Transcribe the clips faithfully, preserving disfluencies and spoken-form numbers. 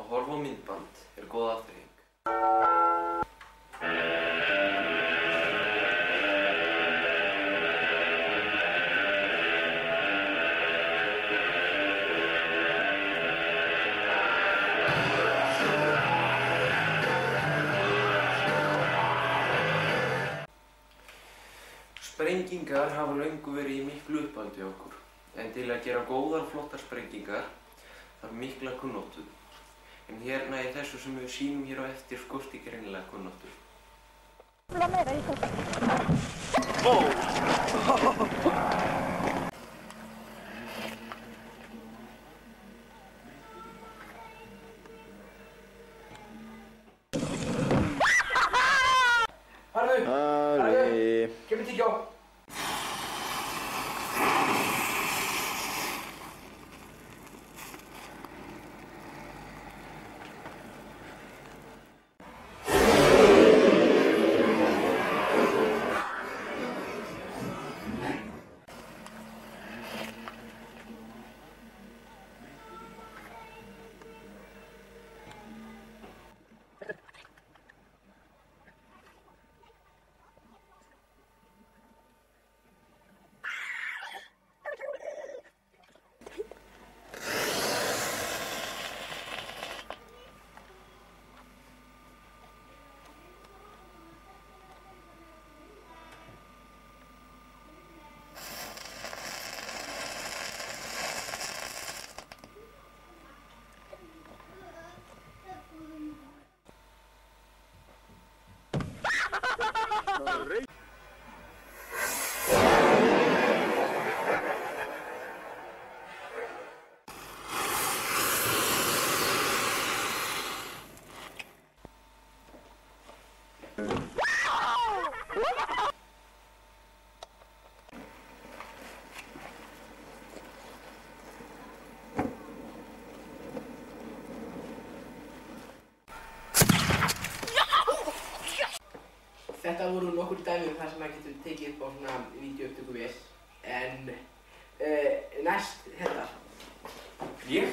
Að horfa á myndband er góð afþreying. Sprengingar hafa löngu verið í miklu uppáldi hjá okkur, en til að gera góðar flottar sprengingar þarf mikla kunnáttu. En hérna í þessu sem við sýnum hér á eftir skorti greinilega kunnáttu. Harðu! Harðu! Kemur tíkjá! Þetta voru nokkur dæmi um það sem maður getur tekið upp á svona vídeóupptökuvél, en uh, næst hérna. Ég?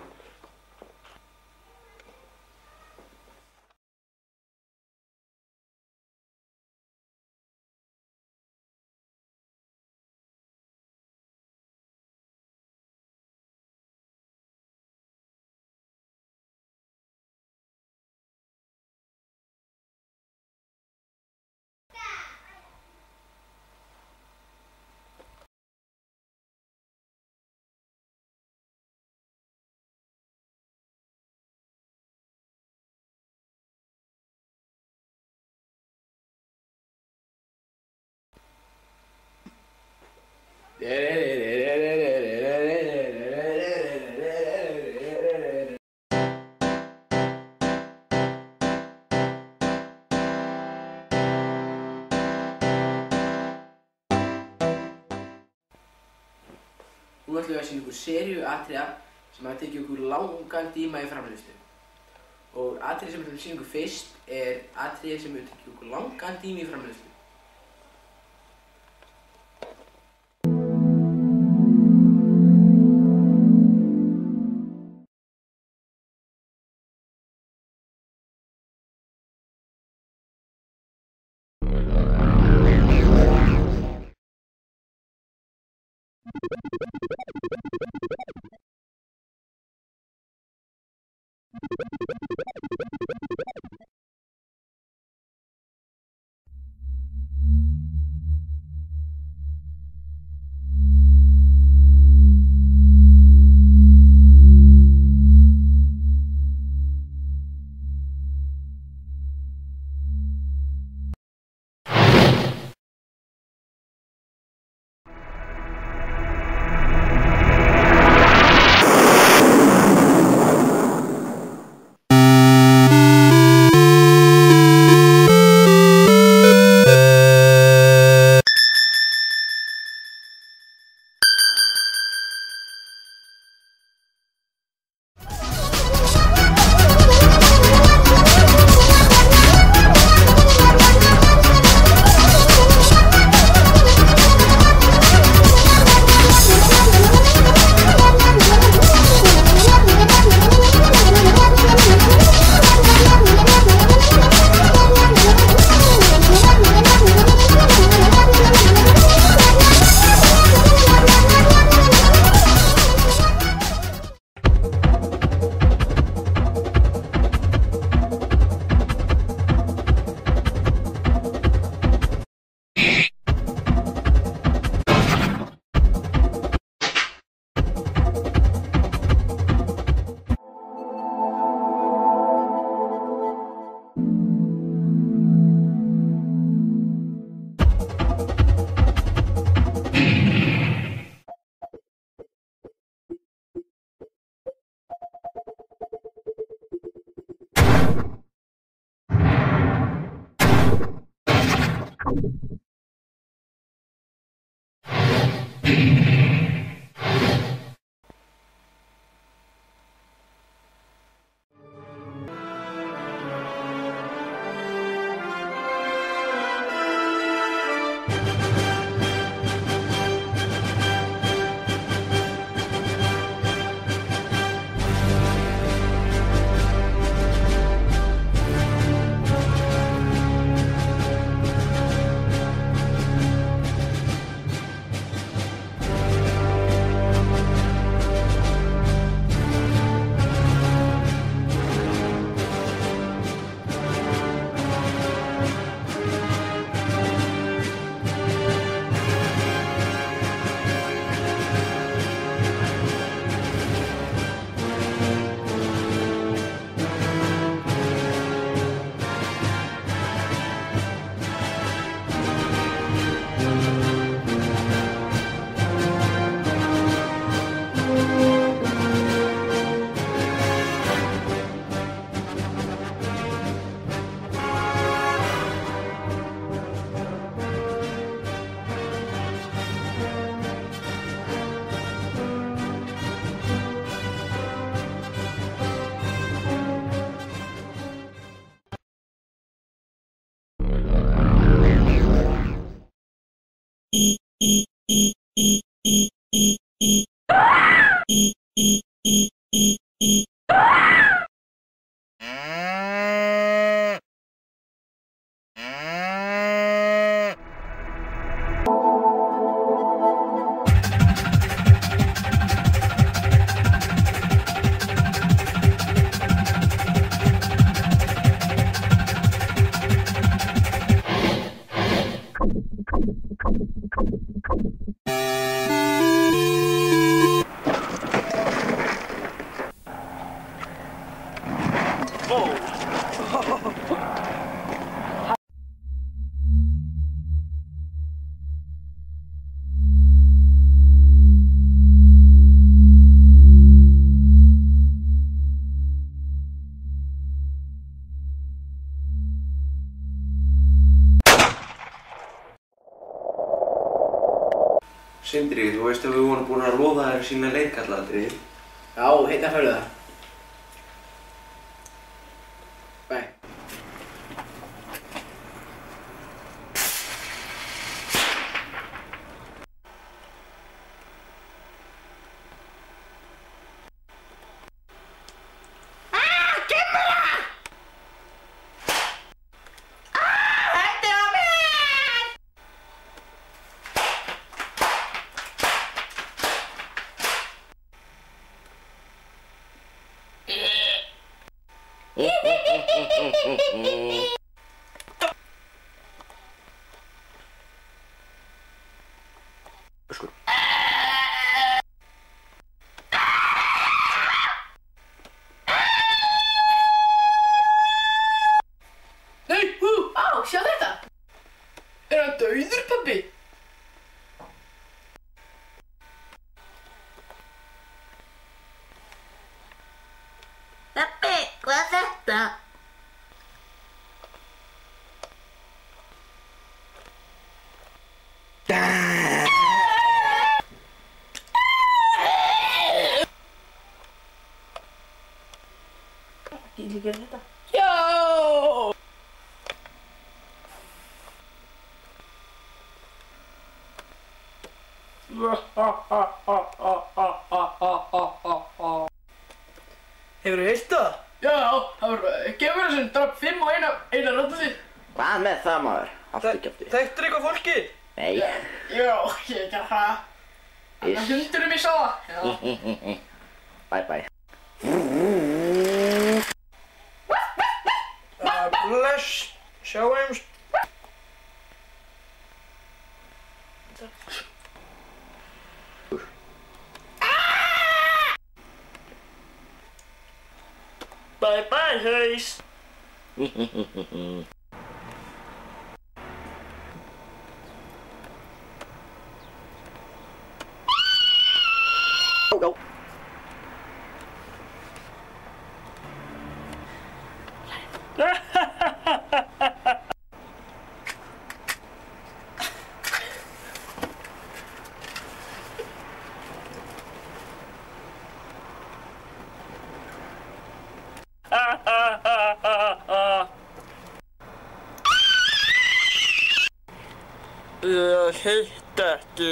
Nú ætlum við að sýna ykkur seríu atriða sem hafa tekið ykkur langan tíma í framleiðslu. Og atriði sem við ætlum að sýna ykkur fyrst er atriði sem hefur tekið ykkur langan tíma í framleiðslu. Sindri, þú veist að við vorum búin að lofa þér sína leikkallatriði. Já, heita fölðu það. Bæ. Öskur. Nei, hú, á, sjá þetta! Er hann dauður, pabbi? Pabbi, hvað er þetta? Ég vil gera þetta. Já! Hefur þú heyrt það? Já, það var gefur sem draf fimm og eina, eina rötta því. Hvað með það, maður? Allt ekki eftir. Þekktur eitthvað fólkið? Nei. Já, ég ger það. Þannig að hundurinn mér sá það. Já. Bye bye. Uh, bless. Sjáumst. Bye bye, haus. Go, go. heitt ekki.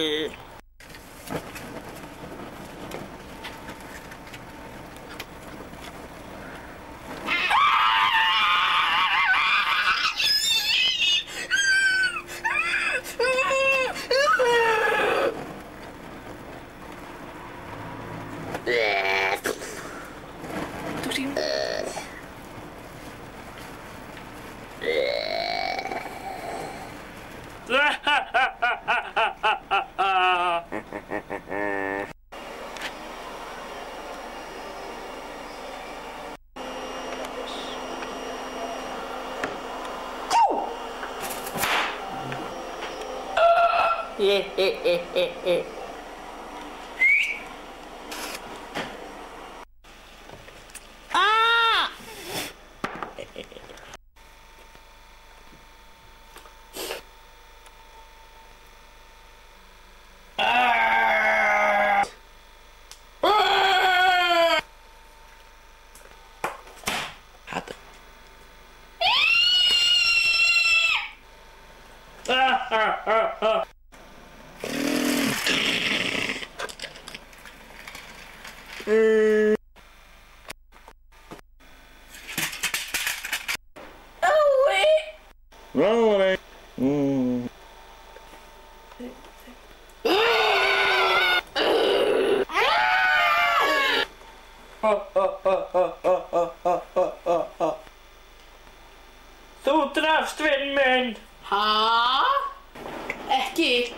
Þú drafst vinn minn! Hæ? Ekki?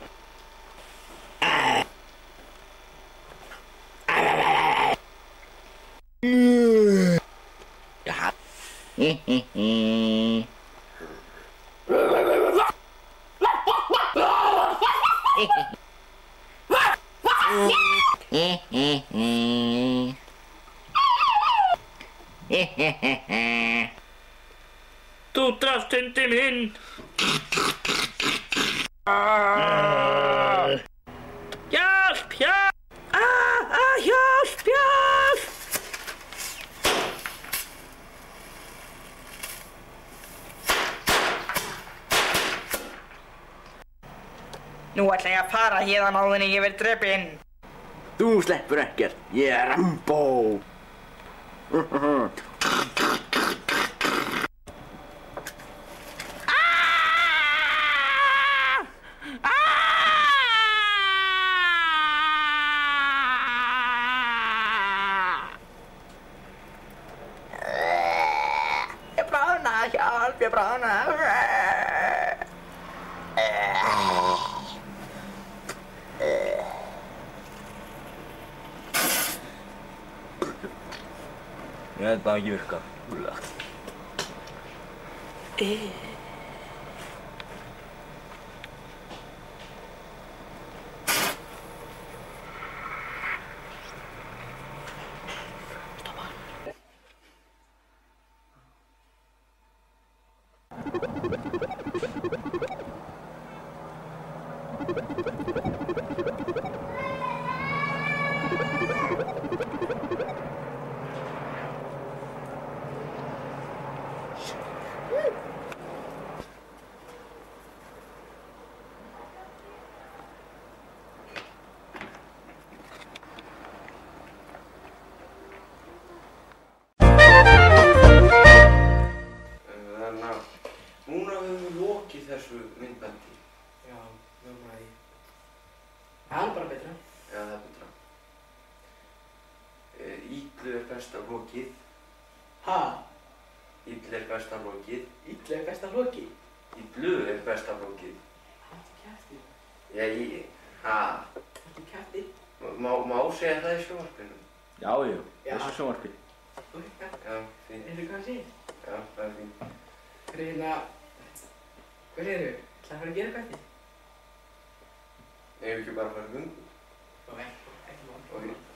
Jaha. Þú drafst hundi minn! Hjálp, hjálp! Ah, ah, hjálp, hjálp! Nú ætla ég að fara héðan áður en ég verð drepinn. Þú sleppur ekkert. Ég er Rambo. Ég bráðna, hjálp, ég bráðna. Ég veit bara ekki virka. Núna höfum við lokið þessu myndbandi. Já, núna í. Það er bara betra. Já, það er betra. Illu er besta lokið. Ha? Illu er besta lokið. Illu er besta loki. Illu er besta lokið. Hættu kæfti. Já, ég... Ha? Hættu kæfti. Má, má segja það í sjónvarpinu? Já, jú. Já. Þessu sjónvarpi. Já, fínt. Heyrðu hvað það segir? Já, það er fínt. Hérna... Hvað segirðu? Það er að fara að gera hvað eftir? Ef við ekki bara fara hundu. Ok, ekki mál. Ok.